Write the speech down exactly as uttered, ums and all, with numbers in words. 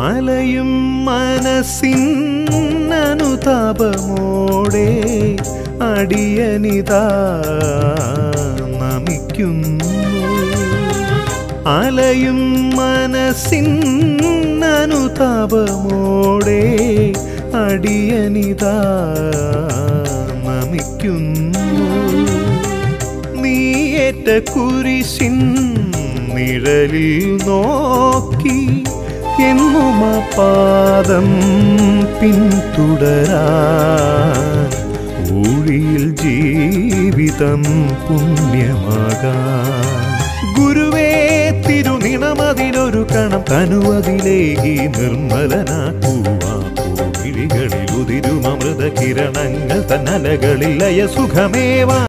അലയും മനസ്സിനനുതാപമോടെ അടിയനിതാ നമിക്കുന്നു. അലയും മനസ്സിനനുതാപമോടെ അടിയനിതാ നമിക്കുന്നു. നീയേറ്റ കുരിശിൻ നിഴലിൽ നോക്കി എന്നും ആ പാദം പിന്തുടരാൻ ഊഴിയിൽ ജീവിതം പുണ്യമാകാൻ. ഗുരുവേ തിരുനിണമതിലൊരു കണം തനുവതിലേകി നിർമ്മലനാക്കുവാ. പൂവിളികളിൽ ഉതിരുമൃത കിരണങ്ങൾ തന്നലകളിൽ ലയ സുഖമേവാ.